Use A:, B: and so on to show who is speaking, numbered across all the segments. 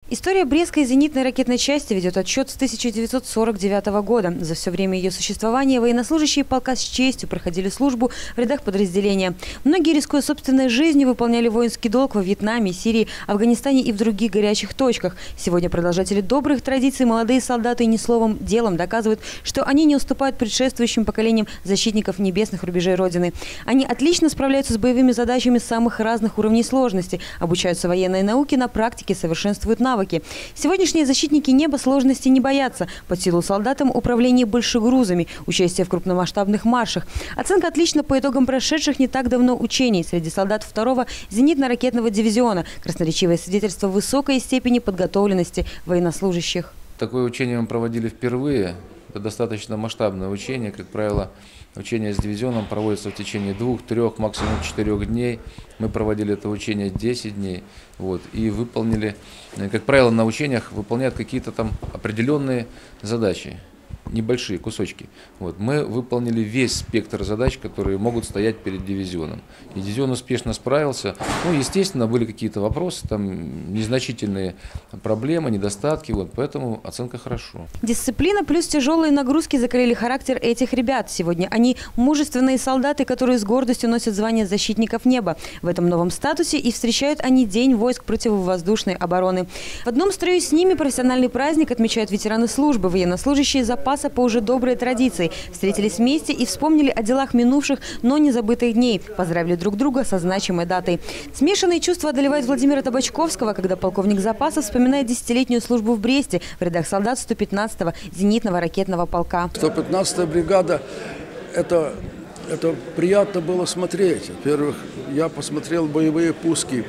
A: История Брестской зенитной ракетной части ведет отсчет с 1949 года. За все время ее существования военнослужащие полка с честью проходили службу в рядах подразделения. Многие, рискуя собственной жизнью, выполняли воинский долг во Вьетнаме, Сирии, Афганистане и в других горячих точках. Сегодня продолжатели добрых традиций, молодые солдаты не словом, делом доказывают, что они не уступают предшествующим поколениям защитников небесных рубежей Родины. Они отлично справляются с боевыми задачами самых разных уровней сложности, обучаются военной науке, на практике совершенствуют навыки. Сегодняшние защитники неба сложности не боятся. Под силу солдатам управление большегрузами, участие в крупномасштабных маршах. Оценка отлично по итогам прошедших не так давно учений среди солдат 2-го зенитно-ракетного дивизиона. Красноречивое свидетельство высокой степени подготовленности военнослужащих.
B: Такое учение мы проводили впервые. Это достаточно масштабное учение. Как правило, учение с дивизионом проводится в течение 2, 3, максимум 4 дней. Мы проводили это учение 10 дней. И выполнили, как правило, на учениях выполняют какие-то там определенные задачи. Небольшие кусочки. Мы выполнили весь спектр задач, которые могут стоять перед дивизионом. И дивизион успешно справился. Естественно, были какие-то вопросы, там незначительные проблемы, недостатки, поэтому оценка хорошо.
A: Дисциплина плюс тяжелые нагрузки закалили характер этих ребят. Сегодня они мужественные солдаты, которые с гордостью носят звание защитников неба. В этом новом статусе и встречают они День войск противовоздушной обороны. В одном строю с ними профессиональный праздник отмечают ветераны службы, военнослужащие запаса по уже доброй традиции. Встретились вместе и вспомнили о делах минувших, но не забытых дней. Поздравили друг друга со значимой датой. Смешанные чувства одолевают Владимира Табачковского, когда полковник запаса вспоминает десятилетнюю службу в Бресте в рядах солдат 115-го зенитного ракетного полка.
C: 115-я бригада – это приятно было смотреть. Во-первых, я посмотрел боевые пуски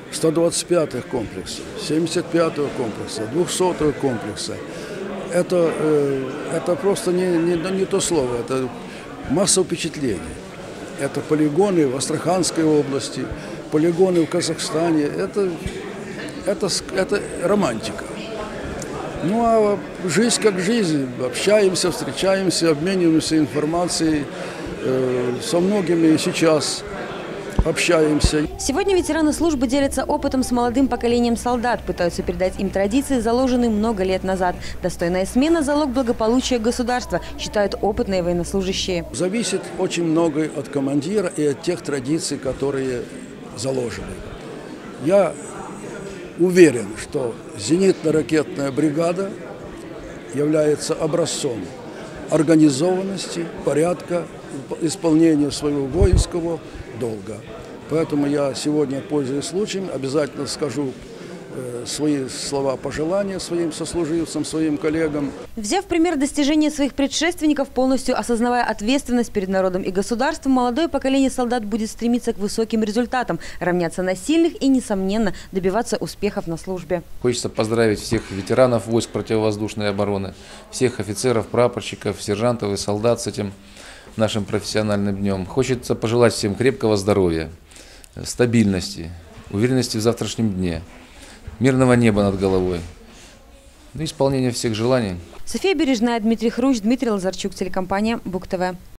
C: 125-х комплексов, 75-го комплекса, 200-го комплекса. Это просто не то слово, это масса впечатлений. Это полигоны в Астраханской области, полигоны в Казахстане. Это романтика. А жизнь как жизнь. Общаемся, встречаемся, обмениваемся информацией. Со многими сейчас общаемся.
A: Сегодня ветераны службы делятся опытом с молодым поколением солдат, пытаются передать им традиции, заложенные много лет назад. Достойная смена – залог благополучия государства, считают опытные военнослужащие.
C: Зависит очень многое от командира и от тех традиций, которые заложены. Я уверен, что зенитно-ракетная бригада является образцом организованности, порядка, исполнения своего воинского долга. Поэтому я сегодня, пользуясь случаем, обязательно скажу свои слова пожелания своим сослуживцам, своим коллегам.
A: Взяв пример достижения своих предшественников, полностью осознавая ответственность перед народом и государством, молодое поколение солдат будет стремиться к высоким результатам, равняться на сильных и, несомненно, добиваться успехов на службе.
B: Хочется поздравить всех ветеранов войск противовоздушной обороны, всех офицеров, прапорщиков, сержантов и солдат с этим нашим профессиональным днем. Хочется пожелать всем крепкого здоровья, стабильности, уверенности в завтрашнем дне, мирного неба над головой, исполнения всех желаний.
A: София Бережная, Дмитрий Хрущ, Дмитрий Лазарчук, телекомпания БугТV.